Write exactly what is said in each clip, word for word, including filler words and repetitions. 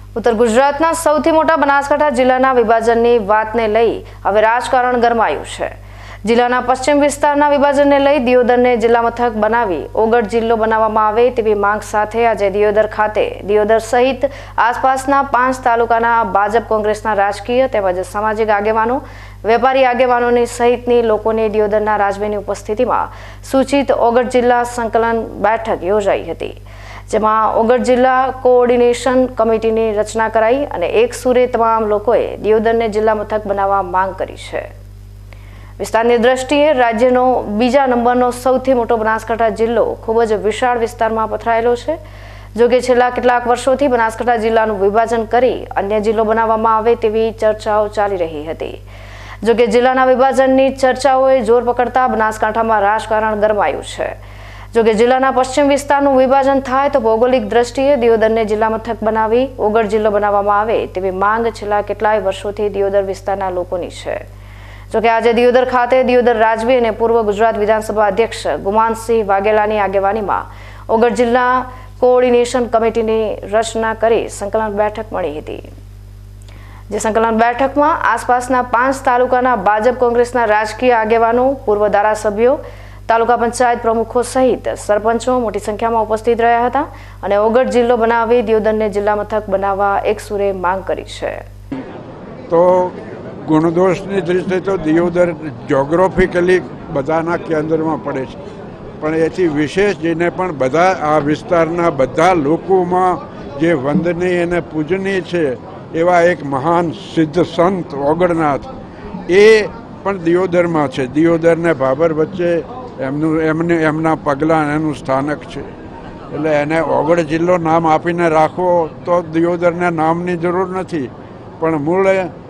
ઉત્તર ગુજરાતના સૌથી મોટા બનાસકાંઠા જિલ્લાના વિભાજનની વાતને લઈ હવે રાજકારણ ગરમાયું છે। જિલ્લાના પશ્ચિમ વિસ્તારના વિભાજનને લઈ દિયોદરને જિલ્લા મથક બનાવી ઓગળ જિલ્લો બનાવવામાં આવે તેવી માંગ સાથે આજે દિયોદર ખાતે દિયોદર સહિત આસપાસના પાંચ તાલુકાના ભાજપ કોંગ્રેસના રાજકીય તેમજ સામાજિક આગેવાનો વેપારી આગેવાનોની સહિતની લોકોની દિયોદરના રાજવીની ઉપસ્થિતિમાં સૂચિત ઓગળ જિલ્લા સંકલન બેઠક યોજાઈ હતી, જેમાં ઓગળ જિલ્લા કોઓર્ડિનેશન કમિટીની રચના કરાઈ અને એક સુરે તમામ લોકોએ દિયોદરને જિલ્લા મથક બનાવવા માંગ કરી છે। વિસ્તારની દ્રષ્ટિએ રાજ્યનો બીજા નંબરનો સૌથી મોટો બનાસકાંઠા જિલ્લો ખૂબ જ વિશાળ વિસ્તારમાં પથરાયેલો છે। જોકે છેલ્લા કેટલાક વર્ષોથી બનાસકાંઠા જિલ્લાનું વિભાજન કરી અન્ય જિલ્લો બનાવવામાં આવે તેવી ચર્ચાઓ ચાલી રહી હતી। જોકે જિલ્લાના વિભાજનની ચર્ચાઓએ જોર પકડતા બનાસકાંઠામાં રાજકારણ ગરમાયું છે। જોકે જિલ્લાના પશ્ચિમ વિસ્તારનું વિભાજન થાય તો ભૌગોલિક દ્રષ્ટિએ દિયોદરને જિલ્લા મથક બનાવી ઓગળ જિલ્લો બનાવવામાં આવે તેવી માંગ છેલ્લા કેટલાય વર્ષોથી દિયોદર વિસ્તારના લોકોની છે। જોકે આજે દિયોદર ખાતે દિયોદર રાજવી અને પૂર્વ ગુજરાત વિધાનસભા અધ્યક્ષ ગુમાનસિંહ વાઘેલાની આગેવાનીમાં ઓગળ જિલ્લા કોઓર્ડિનેશન કમિટીની રચના કરી સંકલન બેઠક મળી હતી, જે સંકલન બેઠકમાં આસપાસના પાંચ તાલુકાના ભાજપ કોંગ્રેસના રાજકીય આગેવાનો, પૂર્વ ધારાસભ્યો, તાલુકા પંચાયત પ્રમુખો સહિત સરપંચો મોટી સંખ્યામાં ઉપસ્થિત રહ્યા હતા અને ઓગળ જિલ્લો બનાવી દિયોદરને જિલ્લા મથક બનાવવા એક સુરે માંગ કરી છે। તો ગુણદોષની દૃષ્ટિએ તો દિયોદર જ્યોગ્રાફિકલી બધાના કેન્દ્રમાં પડે છે, પણ એથી વિશેષ જેને પણ બધા આ વિસ્તારના બધા લોકોમાં જે વંદનીય અને પૂજનીય છે એવા એક મહાન સિદ્ધ સંત ઓગળનાથ એ પણ દિયોદરમાં છે। દિયોદર ને ભાબર વચ્ચે એમનું એમને એમના પગલાં એનું સ્થાનક છે, એટલે એને ઓગળ જિલ્લો નામ આપીને રાખવો તો દિયોદરને નામની જરૂર નથી, પણ મૂળ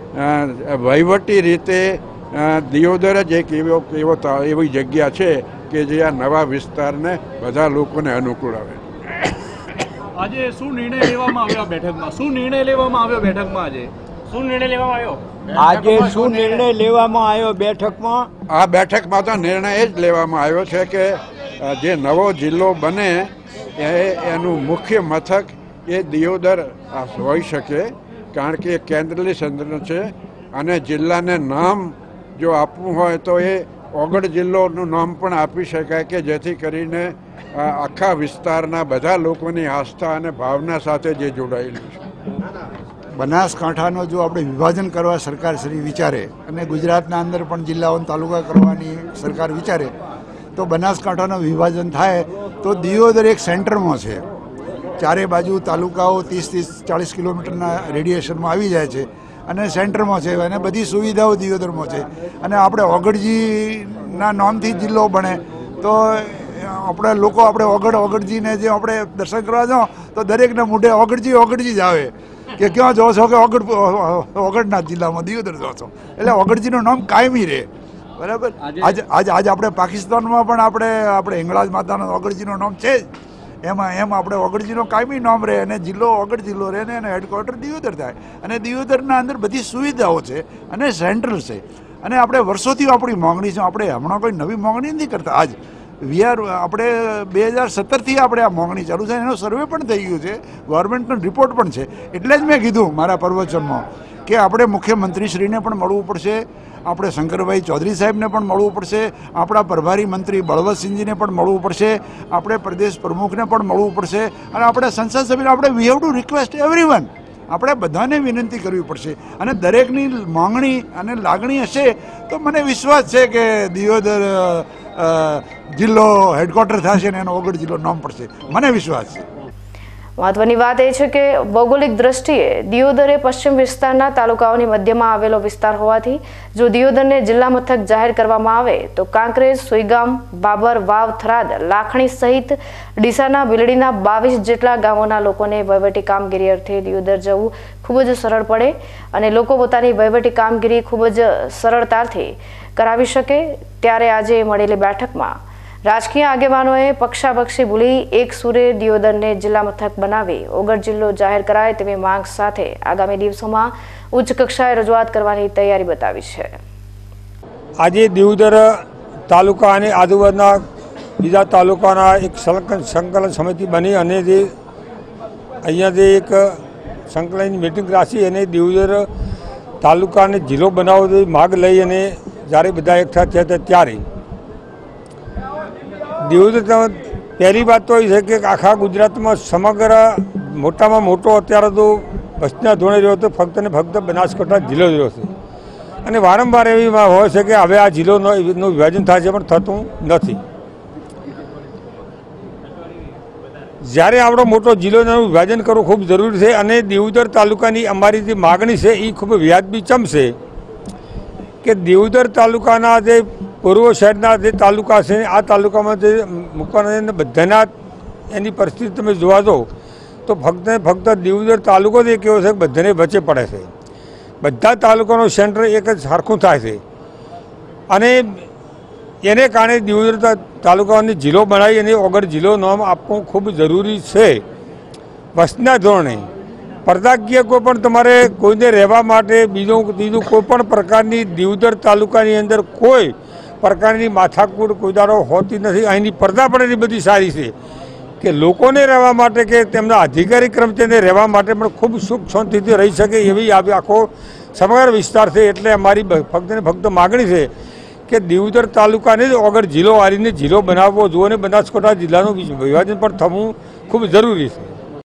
વહીવટી રીતે દિયોદર જ એક એવો એવો એવી જગ્યા છે કે જે આ નવા વિસ્તારને બધા લોકોને અનુકૂળ આવે। આજે શું નિર્ણય લેવામાં આવ્યો બેઠકમાં? શું નિર્ણય લેવામાં આવ્યો બેઠકમાં? આજે શું નિર્ણય લેવામાં આવ્યો? આજે શું નિર્ણય લેવામાં આવ્યો બેઠકમાં? આ બેઠકમાં તો નિર્ણય એ જ લેવામાં આવ્યો છે કે જે નવો જિલ્લો બને એ એનું મુખ્ય મથક એ દિયોદર હોઈ શકે, કારણ કે એ કેન્દ્રની સંદર્ભ છે અને જિલ્લાને નામ જો આપવું હોય તો એ ઓગળ જિલ્લોનું નામ પણ આપી શકાય કે જેથી કરીને આખા વિસ્તારના બધા લોકોની આસ્થા અને ભાવના સાથે જે જોડાયેલું છે। બનાસકાંઠાનો જો આપણે વિભાજન કરવા સરકાર શ્રી વિચારે અને ગુજરાતના અંદર પણ જિલ્લાઓ તાલુકા કરવાની સરકાર વિચારે તો બનાસકાંઠાનું વિભાજન થાય તો દિયોદર એક સેન્ટરમાં છે, ચારે બાજુ તાલુકાઓ ત્રીસ ત્રીસ ચાલીસ કિલોમીટરના રેડિયેશનમાં આવી જાય છે અને સેન્ટરમાં છે અને બધી સુવિધાઓ દિયોદરમાં છે અને આપણે ઓગળજીના નામથી જિલ્લો બને તો આપણે લોકો આપણે ઓગળ ઓગળજીને જે આપણે દર્શન કરવા જાઓ તો દરેકને મોઢે ઓગળજી ઓગળજી જ આવે કે ક્યાં જાઓ છો કે ઓગળ ઓગળના જિલ્લામાં દિયોદર જાઓ છો, એટલે ઓગળજીનું નામ કાયમી રહે, બરાબર। આજે આજે આજે આપણે પાકિસ્તાનમાં પણ આપણે આપણે હિંગળાજ માતાનો ઓગળજીનું નામ છે જ, એમાં એમ આપણે ઓગળજીનો કાયમી નામ રહે અને જિલ્લો ઓગળ જિલ્લો રહે ને એનો હેડક્વાર્ટર દિયોદર થાય અને દિયોદરના અંદર બધી સુવિધાઓ છે અને સેન્ટ્રલ છે અને આપણે વર્ષોથી આપણી માંગણી છે, આપણે હમણાં કોઈ નવી માંગણી નથી કરતા। આજ વી આર આપણે બે હજાર સત્તરથી આપણે આ માંગણી ચાલુ છે, એનો સર્વે પણ થઈ ગયું છે, ગવર્મેન્ટનો રિપોર્ટ પણ છે, એટલે જ મેં કીધું મારા પ્રવચનમાં કે આપણે મુખ્યમંત્રીશ્રીને પણ મળવું પડશે, આપણે શંકરભાઈ ચૌધરી સાહેબને પણ મળવું પડશે, આપણા પ્રભારી મંત્રી બળવંતસિંહજીને પણ મળવું પડશે, આપણે પ્રદેશ પ્રમુખને પણ મળવું પડશે અને આપણે સંસદ સભ્યને આપણે we have to request everyone, આપણે બધાને વિનંતી કરવી પડશે અને દરેકની માંગણી અને લાગણી હશે તો મને વિશ્વાસ છે કે દિયોદર જિલ્લો હેડક્વાર્ટર થશે ને એનો ઓગળ જિલ્લો નામ પડશે, મને વિશ્વાસ છે। મહત્વની વાત એ છે કે ભૌગોલિક દ્રષ્ટિએ દિયોદર એ પશ્ચિમ વિસ્તારના તાલુકાઓની મધ્યમાં આવેલો વિસ્તાર હોવાથી જો દિયોદરને જિલ્લા મથક જાહેર કરવામાં આવે તો કાંકરેજ, સુઈગામ, બાબર, વાવ, થરાદ, લાખણી સહિત ડીસાના બિલડીના બાવીસ જેટલા ગામોના લોકોને વહીવટી કામગીરી અર્થે દિયોદર જવું ખૂબ જ સરળ પડે અને લોકો પોતાની વહીવટી કામગીરી ખૂબ જ સરળતાથી કરાવી શકે। ત્યારે આજે મળેલી બેઠકમાં રાજકીય આગેવાનોએ પક્ષાપક્ષી ભૂલી એક સુરે દિયોદરને જિલ્લા મથક બનાવી ઓગળ જિલ્લો જાહેર કરાય તેવી માંગ સાથે આગામી દિવસોમાં ઉચ્ચ કક્ષાએ રજૂઆત કરવાની તૈયારી બતાવી છે। આજે દિયોદર તાલુકા અને આજુબાજુના બીજા તાલુકાના એક સંકલન સમિતિ બની અને જે અહીંયાથી એક સંકલનની મિટિંગ રાખી અને દિયોદર તાલુકાને જિલ્લો બનાવવાની માગ લઈ અને જ્યારે બધા એકઠા થયા હતા ત્યારે દિયોદર પહેલી વાત તો એ છે કે આખા ગુજરાતમાં સમગ્ર મોટામાં મોટો અત્યારે તો વસ્તીના ધોરણે રહ્યો તો ફક્ત ને ફક્ત બનાસકાંઠા જિલ્લો જ રહ્યો છે અને વારંવાર એવી હોય છે કે હવે આ જિલ્લોનું વિભાજન થાય છે પણ થતું નથી. જ્યારે આપણો મોટો જિલ્લોનું વિભાજન કરવું ખૂબ જરૂરી છે અને દિયોદર તાલુકાની અમારી જે માગણી છે એ ખૂબ વ્યાજબી ચમશે કે દિયોદર તાલુકાના જે પૂર્વ સાઈડના જે તાલુકા છે આ તાલુકામાં જે મૂકવાના બધાના એની પરિસ્થિતિ તમે જોવા દો તો ફક્ત ને ફક્ત દિયોદર તાલુકો જ એક એવો છે કે બધાને વચ્ચે પડે છે. બધા તાલુકાનું સેન્ટર એક જ સરખું થાય છે અને એને કારણે દિયોદર તાલુકાની જિલ્લો બનાવી અને ઓગળ જિલ્લો નામ આપવું ખૂબ જરૂરી છે. વસ્તીના ધોરણે પરદાકીય કોઈ પણ તમારે કોઈને રહેવા માટે બીજું બીજું કોઈ પણ પ્રકારની દિયોદર તાલુકાની અંદર કોઈ પ્રકારની માથાકૂટ કોઈદારો હોતી નથી. અહીંની પડદા પણ એટલી બધી સારી છે કે લોકોને રહેવા માટે કે તેમના અધિકારી કર્મચારીને રહેવા માટે પણ ખૂબ સુખ શાંતિથી રહી શકે એવી આ આખો સમગ્ર વિસ્તાર છે. એટલે અમારી ફક્ત ને ફક્ત માગણી છે કે દિયોદર તાલુકાને જ ઓગળ જિલ્લો વાળીને જિલ્લો બનાવવો જોઈએ અને બનાસકાંઠા જિલ્લાનું વિભાજન પણ થવું ખૂબ જરૂરી છે.